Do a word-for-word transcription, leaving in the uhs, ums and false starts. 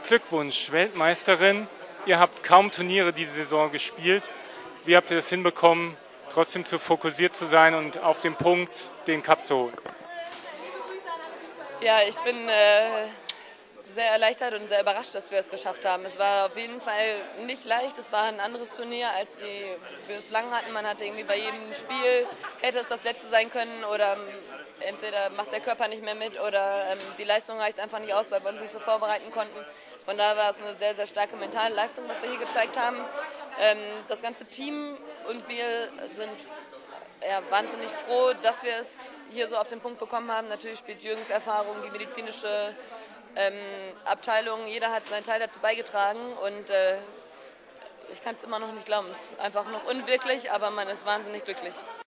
Glückwunsch, Weltmeisterin. Ihr habt kaum Turniere diese Saison gespielt. Wie habt ihr das hinbekommen, trotzdem zu fokussiert zu sein und auf den Punkt den Cup zu holen? Ja, ich bin äh, sehr erleichtert und sehr überrascht, dass wir es geschafft haben. Es war auf jeden Fall nicht leicht. Es war ein anderes Turnier, als die wir bislang hatten. Man hatte irgendwie bei jedem Spiel, hätte es das letzte sein können oder ähm, entweder macht der Körper nicht mehr mit oder ähm, die Leistung reicht einfach nicht aus, weil wir uns nicht so vorbereiten konnten. Von daher war es eine sehr, sehr starke mentale Leistung, was wir hier gezeigt haben. Ähm, das ganze Team und wir sind ja, wahnsinnig froh, dass wir es hier so auf den Punkt bekommen haben. Natürlich spielt Jürgens Erfahrung, die medizinische ähm, Abteilung, jeder hat seinen Teil dazu beigetragen und äh, ich kann es immer noch nicht glauben. Es ist einfach noch unwirklich, aber man ist wahnsinnig glücklich.